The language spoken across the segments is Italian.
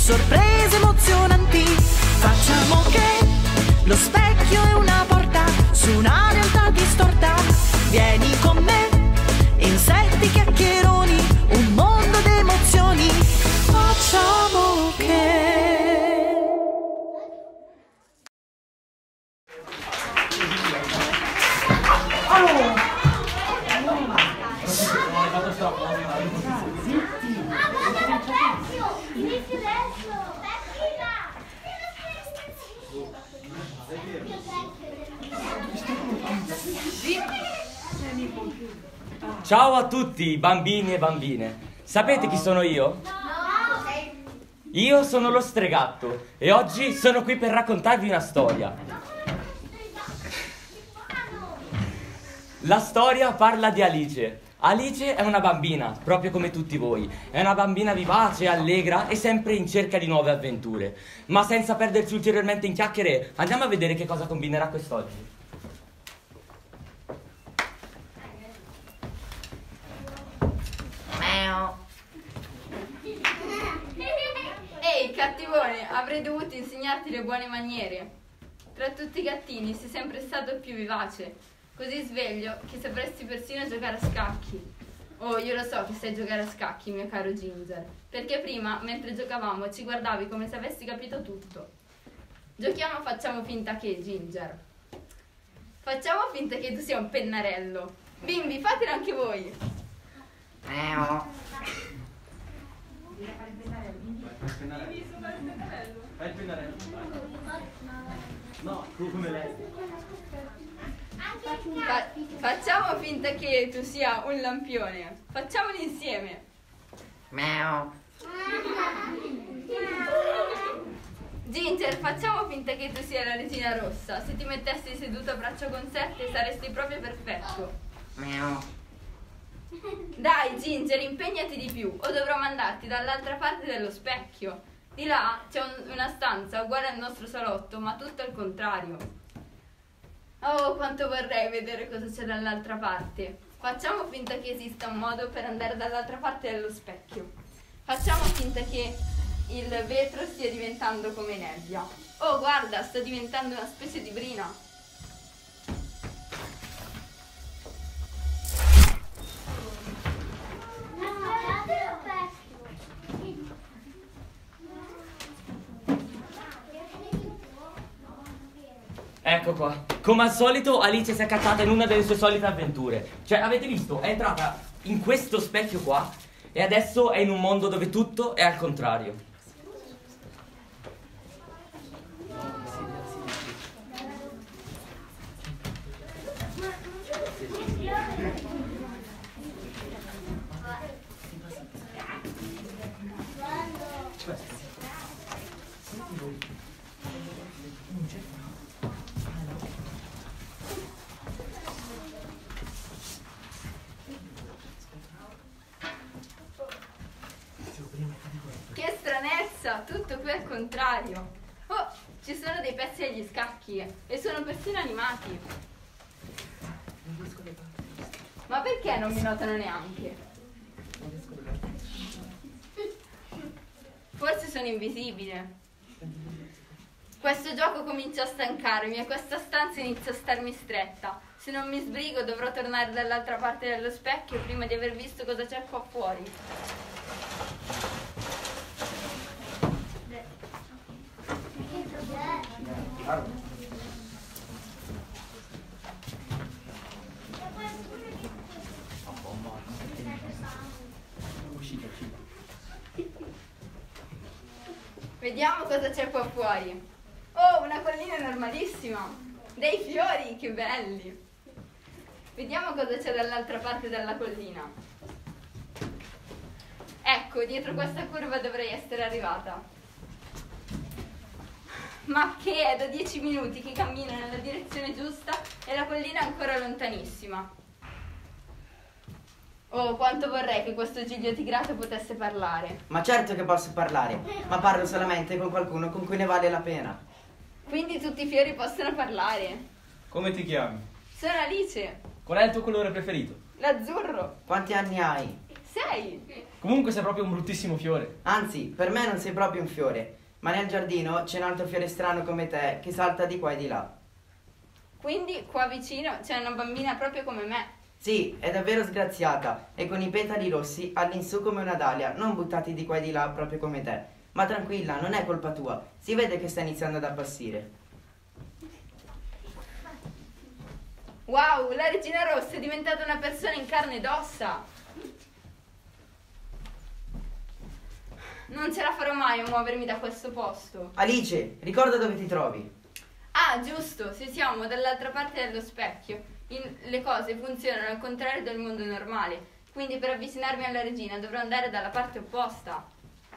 sorprese emozionanti. Facciamo che lo specchio è una porta su una realtà distorta. Vieni con me, insetti chiacchieroni, un mondo d'emozioni. Facciamo che... Ciao a tutti, bambini e bambine. Sapete chi sono io? Io sono lo Stregatto e oggi sono qui per raccontarvi una storia. La storia parla di Alice. Alice è una bambina, proprio come tutti voi. È una bambina vivace, allegra e sempre in cerca di nuove avventure. Ma senza perderci ulteriormente in chiacchiere, andiamo a vedere che cosa combinerà quest'oggi. Ehi, cattivone, avrei dovuto insegnarti le buone maniere. Tra tutti i gattini sei sempre stato il più vivace, così sveglio che sapresti persino giocare a scacchi. Oh, io lo so che sai giocare a scacchi, mio caro Ginger, perché prima, mentre giocavamo, ci guardavi come se avessi capito tutto. Giochiamo a facciamo finta che, Ginger. Facciamo finta che tu sia un pennarello. Bimbi, fatelo anche voi. Fai il pennarello. No, tu come lei. Facciamo finta che tu sia un lampione. Facciamolo insieme. Ginger, facciamo finta che tu sia la regina rossa. Se ti mettessi seduto a braccio conserte saresti proprio perfetto. Dai Ginger, impegnati di più o dovrò mandarti dall'altra parte dello specchio. Di là c'è una stanza uguale al nostro salotto, ma tutto al contrario. Oh, quanto vorrei vedere cosa c'è dall'altra parte. Facciamo finta che esista un modo per andare dall'altra parte dello specchio. Facciamo finta che il vetro stia diventando come nebbia. Oh, guarda, sta diventando una specie di brina. Ecco qua. Come al solito Alice si è cacciata in una delle sue solite avventure. Cioè, avete visto? È entrata in questo specchio qua e adesso è in un mondo dove tutto è al contrario. Che stranezza, tutto qui al contrario. Oh, ci sono dei pezzi agli scacchi e sono persino animati. Ma perché non mi notano neanche? Forse sono invisibile. Questo gioco comincia a stancarmi e questa stanza inizia a starmi stretta. Se non mi sbrigo dovrò tornare dall'altra parte dello specchio prima di aver visto cosa c'è qua fuori. Vediamo cosa c'è qua fuori. Oh, una collina normalissima. Dei fiori, che belli. Vediamo cosa c'è dall'altra parte della collina. Ecco, dietro questa curva dovrei essere arrivata. Ma che è da 10 minuti che cammino nella direzione giusta e la collina è ancora lontanissima. Oh, quanto vorrei che questo Giglio Tigrato potesse parlare. Ma certo che posso parlare, ma parlo solamente con qualcuno con cui ne vale la pena. Quindi tutti i fiori possono parlare. Come ti chiami? Sono Alice. Qual è il tuo colore preferito? L'azzurro. Quanti anni hai? 6. Comunque sei proprio un bruttissimo fiore. Anzi, per me non sei proprio un fiore, ma nel giardino c'è un altro fiore strano come te che salta di qua e di là. Quindi qua vicino c'è una bambina proprio come me. Sì, è davvero sgraziata e con i petali rossi all'insù come una dalia, non buttati di qua e di là proprio come te. Ma tranquilla, non è colpa tua, si vede che sta iniziando ad appassire. Wow, la regina rossa è diventata una persona in carne ed ossa. Non ce la farò mai a muovermi da questo posto. Alice, ricorda dove ti trovi. Ah, giusto, se siamo dall'altra parte dello specchio. Le cose funzionano al contrario del mondo normale. Quindi per avvicinarmi alla regina dovrò andare dalla parte opposta.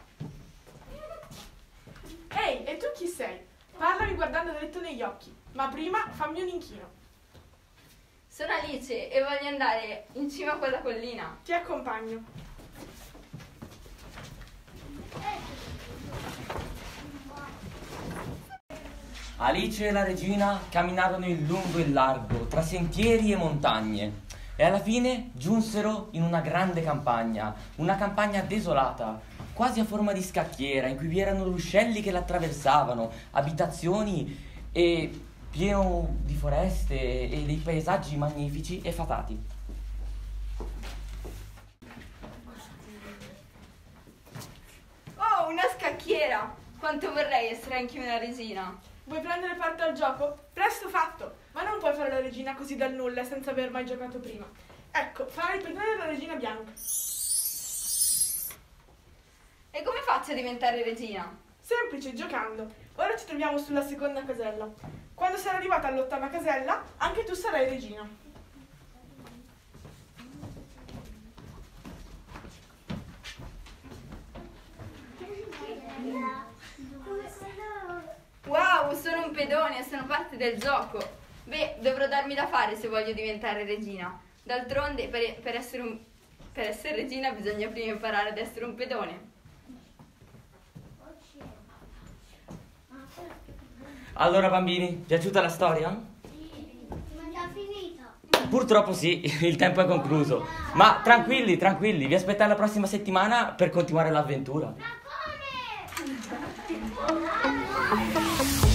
Ehi, e tu chi sei? Parlami guardando dritto negli occhi, ma prima fammi un inchino. Sono Alice e voglio andare in cima a quella collina. Ti accompagno. Alice e la regina camminarono in lungo e in largo, tra sentieri e montagne, e alla fine giunsero in una grande campagna, una campagna desolata, quasi a forma di scacchiera, in cui vi erano ruscelli che la attraversavano, abitazioni e pieno di foreste e dei paesaggi magnifici e fatati. Oh, una scacchiera! Quanto vorrei essere anche una regina. Vuoi prendere parte al gioco? Presto fatto! Ma non puoi fare la regina così dal nulla senza aver mai giocato prima. Ecco, farai per noi la regina bianca. E come faccio a diventare regina? Semplice, giocando. Ora ci troviamo sulla seconda casella. Quando sarai arrivata all'ottava casella, anche tu sarai regina. Wow, sono un pedone, sono parte del gioco. Beh, dovrò darmi da fare se voglio diventare regina. D'altronde, per essere regina bisogna prima imparare ad essere un pedone. Allora bambini, piaciuta la storia? Sì, ma già finita. Purtroppo sì, il tempo è concluso. Ma tranquilli, tranquilli, vi aspettate la prossima settimana per continuare l'avventura. Ma come?